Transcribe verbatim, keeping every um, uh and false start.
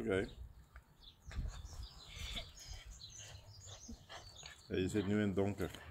Okay. Ja, je zit nu in het donker.